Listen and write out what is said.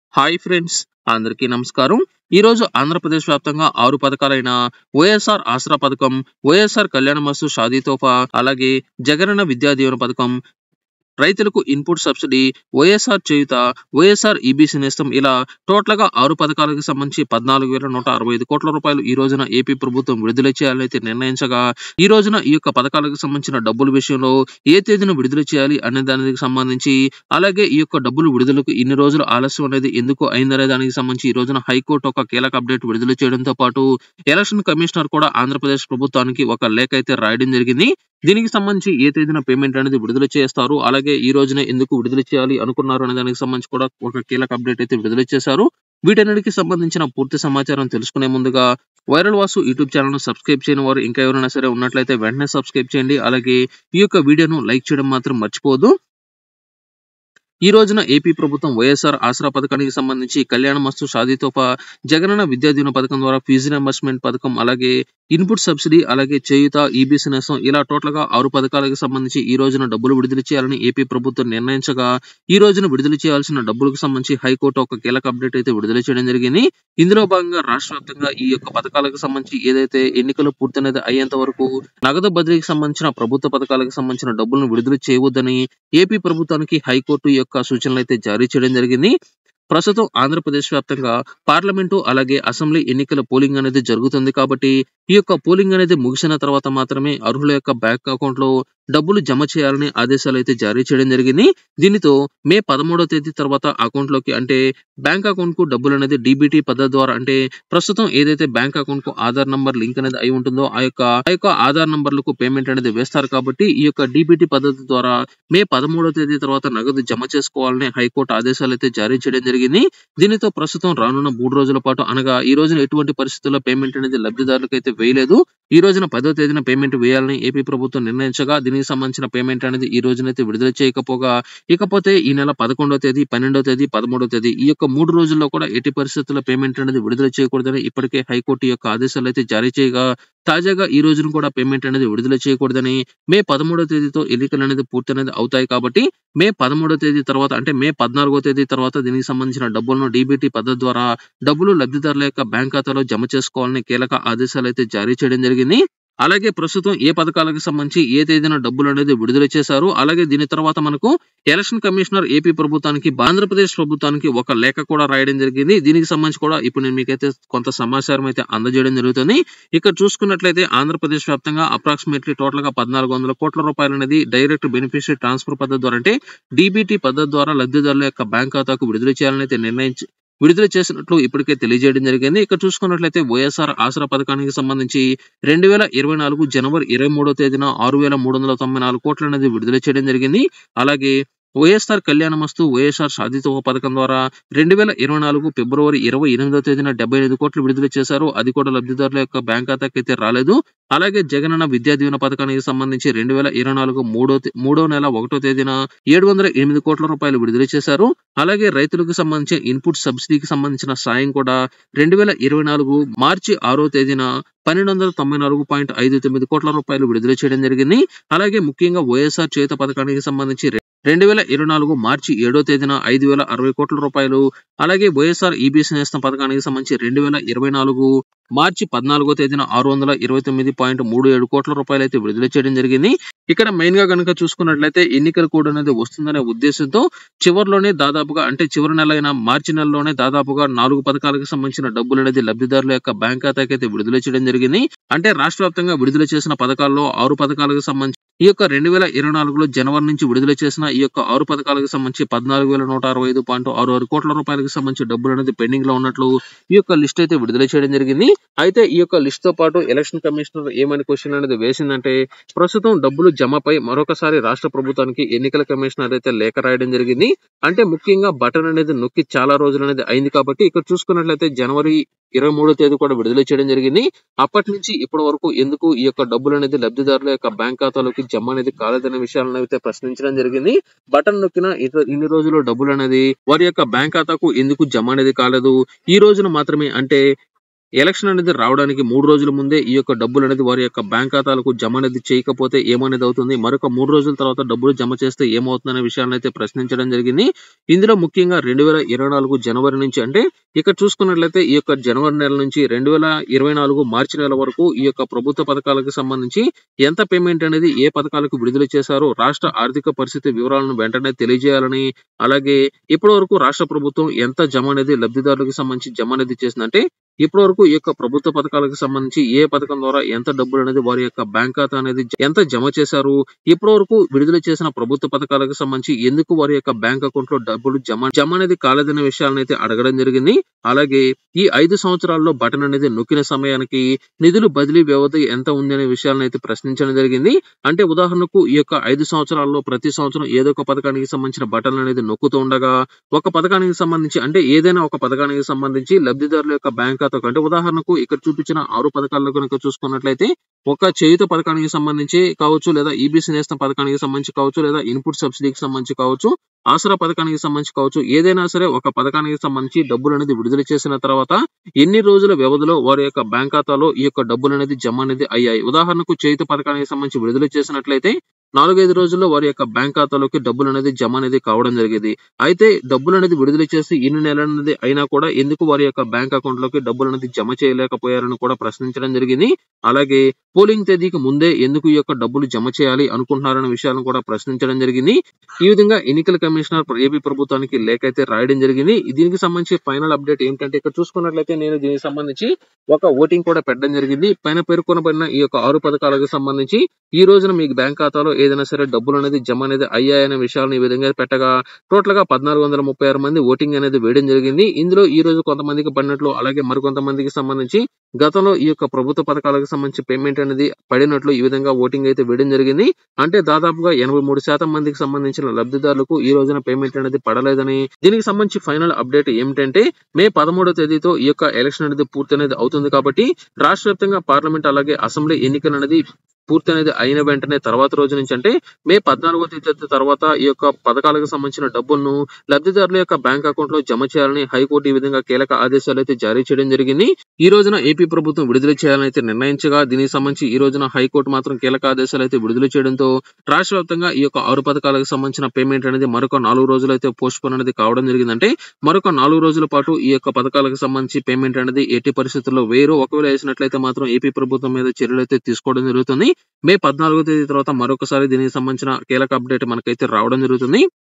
Hi friends, అందరికీ నమస్కారం. ఈరోజు ఆంధ్రప్రదేశ్ వ్యాప్తంగా 6 పథకాలైన వైఎస్ఆర్ ఆసరా పథకం, వైఎస్ఆర్ కళ్యాణ మస్తు షాదీ తోఫా, అలాగే జగనన్న విద్యా దీవెన పథకం, రైతులకు input subsidy, YSR Cheyutha, YSR EBC Nestham ఇలా టోటల్ గా 6 పథకాలకు సంబంధించి 14,165 కోట్ల రూపాయలు ఈ రోజున ఏపీ ప్రభుత్వం విడుదల చేయాలని అయితే నిర్ణయించగా, ఈ రోజున ఈ యొక్క పథకాలకు సంబంధించిన డబ్బుల విషయంలో ఏ తేదీన విడుదల చేయాలి అనే దానికి సంబంధించి, అలాగే ఈ యొక్క డబ్బులు విడుదలకు ఇన్ని రోజులు ఆలస్యం అనేది ఎందుకు అయిందనే దానికి సంబంధించి ఈ రోజున హైకోర్టు ఒక కీలక అప్డేట్ విడుదల చేయడంతో పాటు ఎలక్షన్ కమిషనర్ కూడా ఆంధ్రప్రదేశ్ ప్రభుత్వానికి ఒక లేఖ అయితే రాయడం జరిగింది. దీనికి సంబంధించి ఏ తేదీన పేమెంట్ అనేది విడుదల చేస్తారు, అలాగే ఈ రోజున ఎందుకు విడుదల చేయాలి అనుకున్నారు అనే దానికి సంబంధించి కూడా ఒక కీలక అప్డేట్ అయితే విడుదల చేశారు. వీటన్నిటికి సంబంధించిన పూర్తి సమాచారం తెలుసుకునే ముందుగా వైరల్ వాసు యూట్యూబ్ ఛానల్ ను సబ్స్క్రైబ్ చేయని వారు ఇంకా ఎవరైనా సరే ఉన్నట్లయితే వెంటనే సబ్స్క్రైబ్ చేయండి. అలాగే ఈ యొక్క వీడియోను లైక్ చేయడం మాత్రం మర్చిపోవద్దు. ఈ రోజున ఏపీ ప్రభుత్వం వైఎస్ఆర్ ఆసరా పథకానికి సంబంధించి కళ్యాణ మస్తు షాదీ తోఫా, జగనన్న విద్యా దీవెన పథకం ద్వారా ఫీజు రియంబర్స్మెంట్ పథకం, అలాగే ఇన్పుట్ సబ్సిడీ, అలాగే చేయుత, ఈబీసీ నేస్తం ఇలా టోటల్ గా 6 పథకాలకు సంబంధించి ఈ రోజున డబ్బులు విడుదల చేయాలని ఏపీ ప్రభుత్వం నిర్ణయించగా, ఈ రోజున విడుదల చేయాల్సిన డబ్బులకు సంబంధించి హైకోర్టు ఒక కీలక అప్డేట్ అయితే విడుదల చేయడం జరిగింది. ఇందులో భాగంగా రాష్ట్ర వ్యాప్తంగా ఈ యొక్క పథకాలకు సంబంధించి ఏదైతే ఎన్నికలు పూర్తనేది అయ్యేంత వరకు నగదు బదిలీకి సంబంధించిన ప్రభుత్వ పథకాలకు సంబంధించిన డబ్బులను విడుదల చేయవద్దని ఏపీ ప్రభుత్వానికి హైకోర్టు యొక్క సూచనలు అయితే జారీ చేయడం జరిగింది. ప్రస్తుతం ఆంధ్రప్రదేశ్ వ్యాప్తంగా పార్లమెంటు అలాగే అసెంబ్లీ ఎన్నికల పోలింగ్ అనేది జరుగుతుంది కాబట్టి, ఈ యొక్క పోలింగ్ అనేది ముగిసిన తర్వాత మాత్రమే అర్హుల యొక్క బ్యాంక్ అకౌంట్ లో డబ్బులు జమ చేయాలని ఆదేశాలు అయితే జారీ చేయడం జరిగింది. దీనితో మే 13వ తేదీ తర్వాత అకౌంట్ లోకి అంటే బ్యాంక్ అకౌంట్ కు డబ్బులు అనేది డీబీటీ పద్ధతి ద్వారా, అంటే ప్రస్తుతం ఏదైతే బ్యాంక్ అకౌంట్ కు ఆధార్ నంబర్ లింక్ అనేది అయి ఉంటుందో ఆ యొక్క ఆధార్ నంబర్లకు పేమెంట్ అనేది వేస్తారు కాబట్టి, ఈ యొక్క డీబీటీ పద్ధతి ద్వారా మే 13వ తేదీ తర్వాత నగదు జమ చేసుకోవాలని హైకోర్టు ఆదేశాలు అయితే జారీ చేయడం జరిగింది. దీనితో ప్రస్తుతం రానున్న 3 రోజుల పాటు, అనగా ఈ రోజున ఎటువంటి పరిస్థితుల్లో పేమెంట్ అనేది లబ్ధిదారులకు అయితే వేయలేదు. ఈ రోజున 10వ తేదీన పేమెంట్ వేయాలని ఏపీ ప్రభుత్వం నిర్ణయించగా, దీనికి సంబంధించిన పేమెంట్ అనేది ఈ రోజునైతే విడుదల చేయకపోగా, ఇకపోతే ఈ నెల 11వ తేదీ, 12వ తేదీ, 13వ తేదీ ఈ యొక్క 3 రోజుల్లో కూడా ఎట్టి పరిస్థితుల్లో పేమెంట్ అనేది విడుదల చేయకూడదని ఇప్పటికే హైకోర్టు యొక్క ఆదేశాలు అయితే జారీ చేయగా, తాజాగా ఈ రోజున కూడా పేమెంట్ అనేది విడుదల చేయకూడదని, మే 13వ తేదీతో ఎన్నికలు అనేది పూర్తి అనేది అవుతాయి కాబట్టి, మే 13వ తేదీ తర్వాత అంటే మే 14వ తేదీ తర్వాత దీనికి సంబంధించిన డబ్బులను డీబీటీ పద్ధతి ద్వారా డబ్బులు లబ్ధిదారుల యొక్క బ్యాంక్ ఖాతాలో జమ చేసుకోవాలని కీలక ఆదేశాలు అయితే జారీ చేయడం జరిగింది. అలాగే ప్రస్తుతం ఏ పథకాలకు సంబంధించి ఏ తేదీన డబ్బులు అనేది విడుదల చేశారు, అలాగే దీని తర్వాత మనకు ఎలక్షన్ కమిషనర్ ఏపీ ప్రభుత్వానికి, ఆంధ్రప్రదేశ్ ప్రభుత్వానికి ఒక లేఖ కూడా రాయడం జరిగింది. దీనికి సంబంధించి కూడా ఇప్పుడు నేను మీకైతే కొంత సమాచారం అయితే అందజేయడం జరుగుతుంది. ఇక్కడ చూసుకున్నట్లయితే ఆంధ్రప్రదేశ్ వ్యాప్తంగా అప్రాక్సిమేట్లీ టోటల్ గా 1400 కోట్ల రూపాయలు అనేది డైరెక్ట్ బెనిఫిషియరీ ట్రాన్స్ఫర్ పద్ధతి ద్వారా, అంటే డీబీటీ పద్ధతి ద్వారా లబ్ధిదారుల యొక్క బ్యాంక్ ఖాతాకు విడుదల చేయాలని అయితే విడుదల చేసినట్లు ఇప్పటికే తెలియజేయడం జరిగింది. ఇక్కడ చూసుకున్నట్లయితే వైఎస్ఆర్ ఆసరా పథకానికి సంబంధించి 2024 జనవరి 23వ తేదీన 6,394 కోట్లు అనేది విడుదల చేయడం జరిగింది. అలాగే వైఎస్ఆర్ కళ్యాణ మస్తు, వైఎస్ఆర్ షాదీ తోఫా పథకం ద్వారా 2024 ఫిబ్రవరి 28వ తేదీన 75 కోట్లు విడుదల చేశారు. అది కూడా లబ్ధిదారుల యొక్క బ్యాంక్ ఖాతాకి అయితే రాలేదు. అలాగే జగనన్న విద్యా దీవెన పథకానికి సంబంధించి 2024 మూడో నెల 1వ తేదీన 708 కోట్ల రూపాయలు విడుదల చేశారు. అలాగే రైతులకు సంబంధించిన ఇన్పుట్ సబ్సిడీకి సంబంధించిన సాయం కూడా 2024 మార్చి 6వ తేదీన 1294.59 కోట్ల రూపాయలు విడుదల చేయడం జరిగింది. అలాగే ముఖ్యంగా వైఎస్ఆర్ చేయుత పథకానికి సంబంధించి 2024 మార్చి 7వ తేదీన 5,060 కోట్ల రూపాయలు, అలాగే వైఎస్ఆర్ ఈబీసీ నేస్తం పథకానికి సంబంధించి 2024 మార్చి 14వ తేదీన 629.37 కోట్ల రూపాయలు అయితే విడుదల చేయడం జరిగింది. ఇక్కడ మెయిన్ గా కనుక చూసుకున్నట్లయితే ఎన్నికల కోడ్ అనేది వస్తుందనే ఉద్దేశంతో చివరిలోనే దాదాపుగా, అంటే చివరి నెల అయిన మార్చి నెలలోనే దాదాపుగా 4 పథకాలకు సంబంధించిన డబ్బులు అనేది లబ్ధిదారుల యొక్క బ్యాంక్ ఖాతాకి అయితే విడుదల చేయడం జరిగింది. అంటే రాష్ట్ర వ్యాప్తంగా విడుదల చేసిన పథకాల్లో 6 పథకాలకు సంబంధించి ఈ యొక్క 2024లో జనవరి నుంచి విడుదల చేసిన ఈ యొక్క 6 పథకాలకు సంబంధించి 14,165.66 కోట్ల రూపాయలకు సంబంధించి డబ్బులు అనేది పెండింగ్ లో ఉన్నట్లు ఈ యొక్క లిస్ట్ అయితే విడుదల చేయడం జరిగింది. అయితే ఈ యొక్క లిస్ట్ తో పాటు ఎలక్షన్ కమిషనర్ ఏమని క్వశ్చన్ అనేది వేసిందంటే, ప్రస్తుతం డబ్బులు జమపై మరొకసారి రాష్ట్ర ప్రభుత్వానికి ఎన్నికల కమిషనర్ అయితే లేఖ రాయడం జరిగింది. అంటే ముఖ్యంగా బటన్ అనేది నొక్కి చాలా రోజులు అనేది అయింది కాబట్టి, ఇక్కడ చూసుకున్నట్లయితే జనవరి 23వ తేదీ కూడా విడుదల చేయడం జరిగింది. అప్పటి నుంచి ఇప్పటి వరకు ఎందుకు ఈ యొక్క డబ్బులు అనేది లబ్ధిదారుల యొక్క బ్యాంక్ ఖాతాలోకి జమ అనేది కాలేదనే విషయాలను అయితే ప్రశ్నించడం జరిగింది. బటన్ నొక్కిన ఇన్ని రోజులు డబ్బులు అనేది వారి యొక్క బ్యాంక్ ఖాతాకు ఎందుకు జమ అనేది కాలేదు, ఈ రోజున మాత్రమే అంటే ఎలక్షన్ అనేది రావడానికి 3 రోజుల ముందే ఈ యొక్క డబ్బులనేది వారి యొక్క బ్యాంక్ ఖాతాలకు జమ అనేది చేయకపోతే ఏమనేది అవుతుంది? మరొక 3 రోజుల తర్వాత డబ్బులు జమ చేస్తే ఏమవుతుందనే విషయాన్నైతే ప్రశ్నించడం జరిగింది. ఇందులో ముఖ్యంగా 2024 జనవరి నుంచి అంటే ఇక్కడ చూసుకున్నట్లయితే ఈ యొక్క జనవరి నెల నుంచి 2024 మార్చి నెల వరకు ఈ యొక్క ప్రభుత్వ పథకాలకు సంబంధించి ఎంత పేమెంట్ అనేది ఏ పథకాలకు విడుదల చేశారో రాష్ట్ర ఆర్థిక పరిస్థితి వివరాలను వెంటనే తెలియజేయాలని, అలాగే ఇప్పటి వరకు రాష్ట్ర ప్రభుత్వం ఎంత జమ అనేది లబ్ధిదారులకు సంబంధించి జమ అనేది చేసిందంటే ఇప్పటి వరకు ఈ యొక్క ప్రభుత్వ పథకాలకు సంబంధించి ఏ పథకం ద్వారా ఎంత డబ్బులు అనేది వారి యొక్క బ్యాంక్ ఖాతా అనేది ఎంత జమ చేశారు, ఇప్పటి వరకు విడుదల చేసిన ప్రభుత్వ పథకాలకు సంబంధించి ఎందుకు వారి యొక్క బ్యాంక్ అకౌంట్ లో డబ్బులు జమ అనేది కాలేదనే విషయాలను అయితే అడగడం జరిగింది. అలాగే ఈ 5 సంవత్సరాల్లో బటన్ అనేది నొక్కిన సమయానికి నిధులు బదిలీ వ్యవధి ఎంత ఉంది అనే విషయాలను అయితే ప్రశ్నించడం జరిగింది. అంటే ఉదాహరణకు ఈ యొక్క 5 సంవత్సరాల్లో ప్రతి సంవత్సరం ఏదో ఒక పథకానికి సంబంధించిన బటన్ అనేది నొక్కుతూ ఉండగా ఒక పథకానికి సంబంధించి అంటే ఏదైనా ఒక పథకానికి సంబంధించి లబ్ధిదారుల యొక్క బ్యాంక్ ఖాతాకు అంటే ఉదాహరణకు ఇక్కడ చూపించిన 6 పథకాల్లో కనుక చూసుకున్నట్లయితే ఒక చేయూత పథకానికి సంబంధించి కావచ్చు, లేదా ఈబీసీ నేస్తం పథకానికి సంబంధించి కావచ్చు, లేదా ఇన్పుట్ సబ్సిడీకి సంబంధించి కావచ్చు, ఆసరా పథకానికి సంబంధించి కావచ్చు, ఏదైనా సరే ఒక పథకానికి సంబంధించి డబ్బులు అనేది విడుదల చేసిన తర్వాత ఎన్ని రోజుల వ్యవధిలో వారి యొక్క బ్యాంక్ ఖాతాలో ఈ యొక్క డబ్బులు అనేది జమ అనేది అయ్యాయి. ఉదాహరణకు చేయూత పథకానికి సంబంధించి విడుదల చేసినట్లయితే 4-5 రోజుల్లో వారి యొక్క బ్యాంక్ ఖాతాలోకి డబ్బులు అనేది జమ అనేది కావడం జరిగేది. అయితే డబ్బులు అనేది విడుదల చేసి ఇన్ని నెలలు అనేది అయినా కూడా ఎందుకు వారి యొక్క బ్యాంక్ అకౌంట్ లోకి డబ్బులు అనేది జమ చేయలేకపోయారని కూడా ప్రశ్నించడం జరిగింది. అలాగే పోలింగ్ తేదీకి ముందే ఎందుకు ఈ యొక్క డబ్బులు జమ చేయాలి అనుకుంటున్నారనే విషయాలను కూడా ప్రశ్నించడం జరిగింది. ఈ విధంగా ఎన్నికల కమిషనర్ ఏపీ ప్రభుత్వానికి లేఖ అయితే రాయడం జరిగింది. దీనికి సంబంధించి ఫైనల్ అప్డేట్ ఏంటంటే ఇక్కడ చూసుకున్నట్లయితే నేను దీనికి సంబంధించి ఒక ఓటింగ్ కూడా పెట్టడం జరిగింది. పైన పేర్కొనబడిన ఈ యొక్క 6 పథకాలకు సంబంధించి ఈ రోజున మీకు బ్యాంక్ ఖాతాలో ఏదైనా సరే డబ్బులు అనేది జమ అనేది అయ్యాయనే విషయాలను ఈ విధంగా పెట్టగా టోటల్ గా 1436 మంది ఓటింగ్ అనేది వేయడం జరిగింది. ఇందులో ఈ రోజు కొంతమందికి పడినట్లు, అలాగే మరికొంతమందికి సంబంధించి గతంలో ఈ యొక్క ప్రభుత్వ పథకాలకు సంబంధించి పేమెంట్ అనేది పడినట్లు ఈ విధంగా ఓటింగ్ అయితే వేయడం జరిగింది. అంటే దాదాపుగా 83% మందికి సంబంధించిన లబ్ధిదారులకు ఈ రోజున పేమెంట్ అనేది పడలేదని, దీనికి సంబంధించి ఫైనల్ అప్డేట్ ఏమిటంటే మే 13వ తేదీతో ఈ యొక్క ఎలక్షన్ అనేది పూర్తి అనేది అవుతుంది కాబట్టి రాష్ట్ర వ్యాప్తంగా పార్లమెంట్ అలాగే అసెంబ్లీ ఎన్నికలు అనేది పూర్తి అనేది అయిన వెంటనే తర్వాత రోజు నుంచి అంటే మే 14వ తేదీ తర్వాత ఈ యొక్క పథకాలకు సంబంధించిన డబ్బులను లబ్ధిదారుల యొక్క బ్యాంక్ అకౌంట్ లో జమ చేయాలని హైకోర్టు ఈ విధంగా కీలక ఆదేశాలు అయితే జారీ చేయడం జరిగింది. ఈ రోజున ఏపీ ప్రభుత్వం విడుదల చేయాలని అయితే నిర్ణయించగా దీనికి సంబంధించి ఈ రోజున హైకోర్టు మాత్రం కీలక ఆదేశాలు అయితే విడుదల చేయడంతో రాష్ట్ర వ్యాప్తంగా ఈ యొక్క 6 పథకాలకు సంబంధించిన పేమెంట్ అనేది మరొక 4 రోజులు అయితే పోస్ట్ పోన్ అనేది కావడం జరిగిందంటే మరొక 4 రోజుల పాటు ఈ యొక్క పథకాలకు సంబంధించి పేమెంట్ అనేది ఎట్టి పరిస్థితుల్లో వేరు. ఒకవేళ వేసినట్లయితే మాత్రం ఏపీ ప్రభుత్వం మీద చర్యలు అయితే తీసుకోవడం జరుగుతుంది. మే 14వ తేదీ తర్వాత మరొకసారి దీనికి సంబంధించిన కీలక అప్డేట్ మనకైతే రావడం జరుగుతుంది.